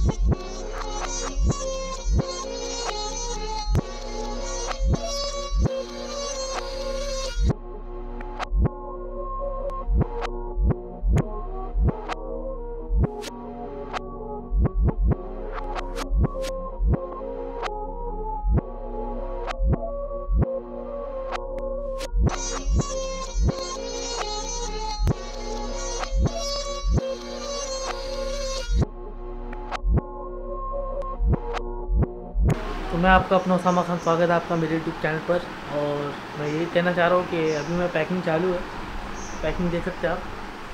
तो मैं आपका अपना उसामा खान, स्वागत है आपका मेरे यूट्यूब चैनल पर। और मैं यही कहना चाह रहा हूँ कि अभी मैं पैकिंग चालू है। पैकिंग देख सकते हैं आप,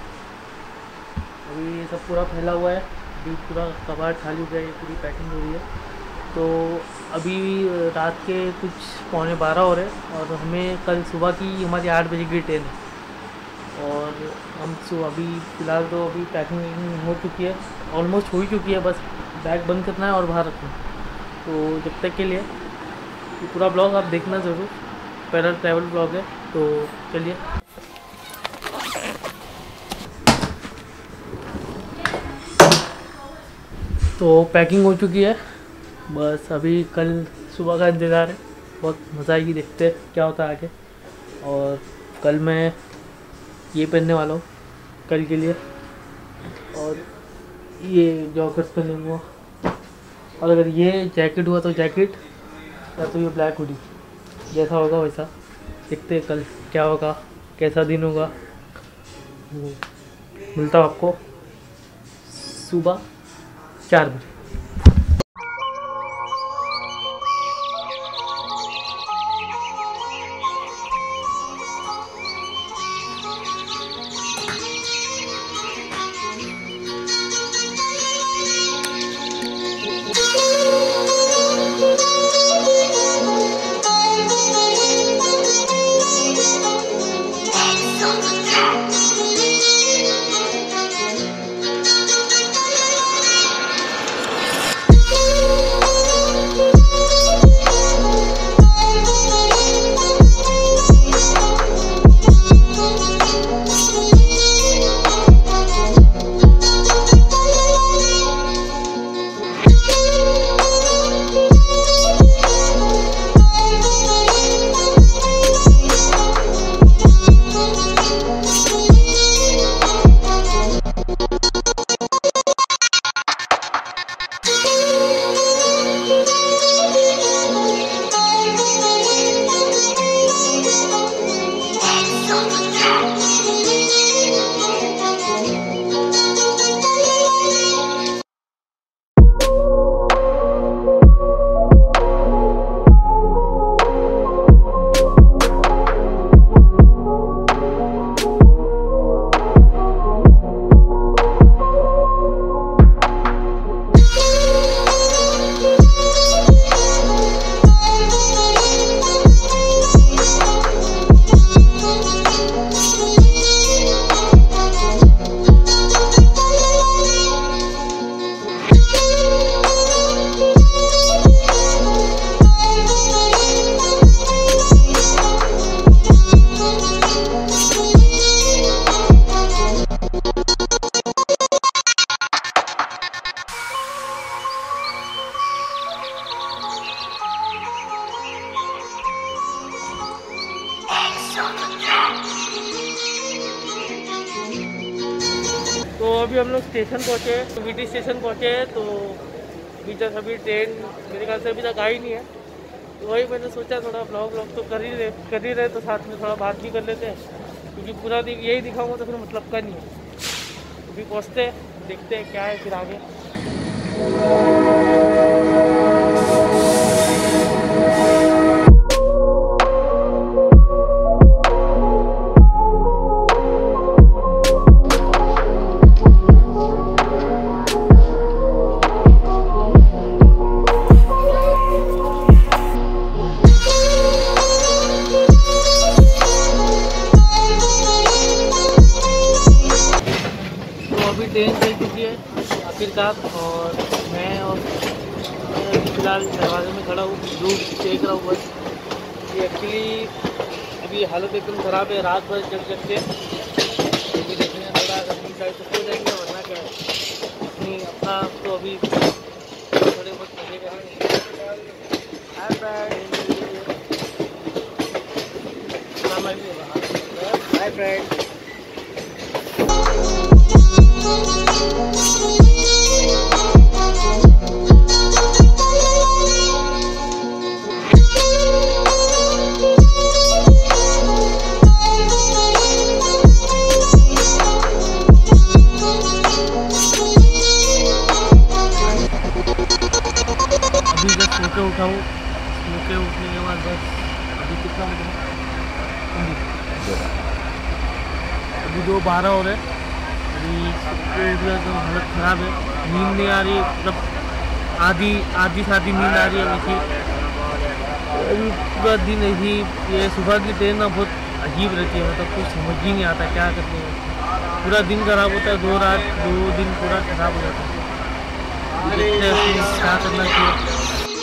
अभी ये सब पूरा फैला हुआ है। अभी पूरा कबाड़ खाली हो गया, ये पूरी पैकिंग हो रही है। तो अभी रात के कुछ 11:15 हो रहे हैं और हमें कल सुबह की हमारी 8 बजे की ट्रेन है। और हम अभी फ़िलहाल तो अभी पैकिंग हो चुकी है, ऑलमोस्ट हो ही चुकी है। बस बैग बंद करना है और बाहर रखना है। तो जब तक के लिए ये पूरा ब्लॉग आप देखना ज़रूर, पैदल ट्रैवल ब्लॉग है। तो चलिए। तो पैकिंग हो चुकी है, बस अभी कल सुबह का इंतज़ार है। बहुत मज़ा आएगी, देखते हैं क्या होता है आगे। और कल मैं ये पहनने वाला हूँ कल के लिए, और ये जॉगर्स पहनूँगा। और अगर ये जैकेट हुआ तो जैकेट, या तो ये ब्लैक हुडी, जैसा होगा वैसा। देखते हैं कल क्या होगा, कैसा दिन होगा। मिलता हूँ आपको सुबह 4 बजे। तो अभी हम लोग स्टेशन पहुँचे, वीटी स्टेशन पहुँचे। तो अभी जस्ट अभी ट्रेन मेरे ख्याल से अभी तक आई नहीं है। तो वही मैंने सोचा थोड़ा ब्लॉग तो कर ही रहे तो साथ में थोड़ा बात भी कर लेते हैं, क्योंकि पूरा दिन यही दिखाऊंगा तो फिर मतलब का नहीं है। अभी पहुँचते देखते हैं क्या है फिर आगे। ट्रेन चल चुकी है आखिरकार, और मैं फिलहाल दरवाजे में खड़ा हूँ, धूप देख रहा हूँ बस। ये एक्चुअली अभी हालत एकदम ख़राब है, रात भर जग के देखने थोड़ा अगर साइड से सो जाएंगे, वरना क्या है अपना तो अभी हाय फ्रेंड। अभी जब सो के उठा हूँ, सो के उठने के बाद बस अभी कितना बजे अभी 2:12 हो रहे। अभी तो हालत ख़राब है, नींद नहीं आ रही, मतलब आधी साधी नींद आ रही है वैसी। अभी पूरा दिन ऐसी, ये सुबह की ट्रेन ना बहुत अजीब रहती है, मतलब कुछ समझ ही नहीं आता क्या करते हैं। पूरा दिन खराब होता है, 2 दिन पूरा खराब हो जाता है। देखते हैं क्या करना चाहिए।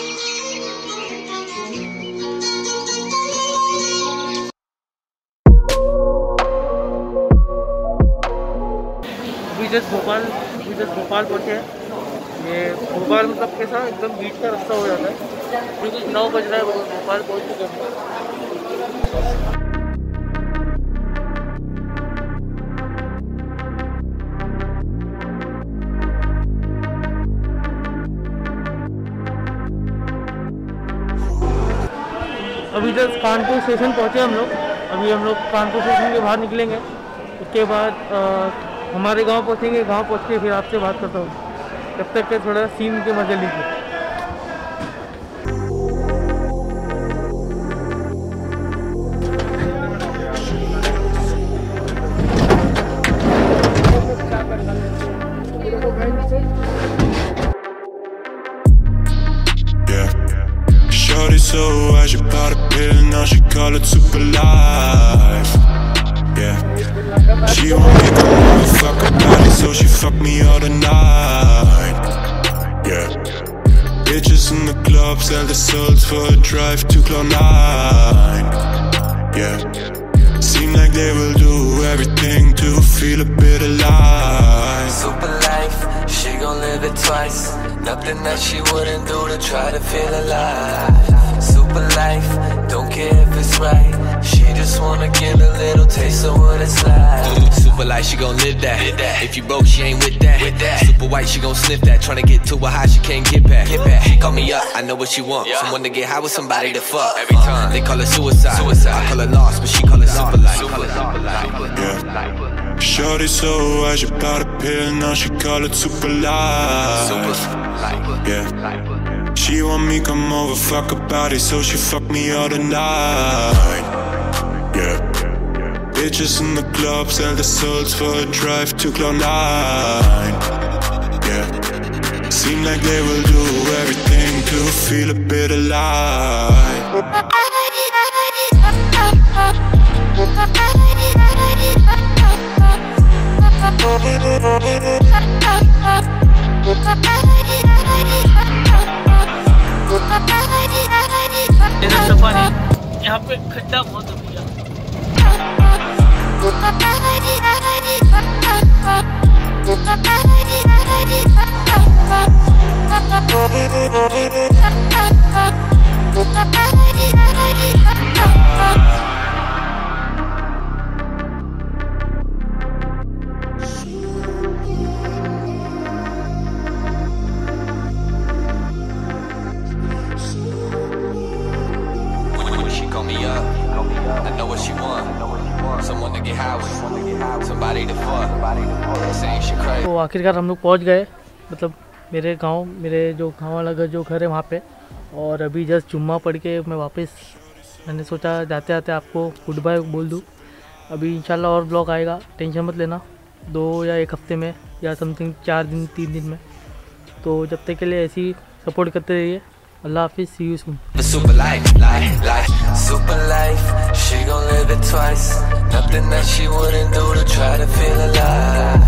अभी जस्ट भोपाल पहुँचे हैं। ये भोपाल मतलब कैसा एकदम बीच का रास्ता हो जाता है, क्योंकि 9 बज रहा है, भोपाल पहुँच चुके हैं। अभी जस्ट कानपुर स्टेशन पहुँचे हम लोग। अभी हम लोग कानपुर स्टेशन के बाहर निकलेंगे, उसके बाद हमारे गांव पहुँचेंगे। गांव पहुँच के फिर आपसे बात करता हूँ। तब तक के थोड़ा सीन के मजे लीजिए। Shorty so high, she bought a pill and now she call it super life. Yeah, she won't make a motherfucker body, so she fuck me all the night. Yeah, bitches in the club sell their souls for a drive to Cloud9. Yeah, seem like they will do everything to feel a bit alive. Super life, she gon' live it twice. Nothing that she wouldn't do to try to feel alive. Super life, don't care if it's right. She just wanna get a little taste of what it's like. Super life, she gon' live that. If you broke, she ain't with that. Super white, she gon' sniff that. Tryna get to a high, she can't get back. She call me up, I know what she want. Someone to get high with, somebody to fuck. Every time they call it suicide. I call it lost, but she call it super life. Yeah. Shorty so high, she bought a pill, now she call it super life. Yeah, she want me come over, fuck her body, so she fuck me all the night. Yeah, bitches in the club sell their souls for a drive to Cloud9. Yeah, seem like they will do everything to feel a bit alive. यहाँ पे खड्डा बहुत है भैया। तो आखिरकार हम लोग पहुंच गए, मतलब मेरे गांव, मेरे जो गांव वाला जो घर है वहाँ पे। और अभी जस्ट जुम्मा पढ़ के मैं वापस, मैंने सोचा जाते जाते आपको गुड बाय बोल दूँ। अभी इंशाल्लाह और ब्लॉग आएगा, टेंशन मत लेना, 2 या 1 हफ्ते में या समथिंग 4 दिन 3 दिन में। तो जब तक के लिए ऐसे ही सपोर्ट करते रहिए। अल्लाह हाफिज़, see you soon. Super life, she gon' live it twice. Nothing that she wouldn't do to try to feel alive.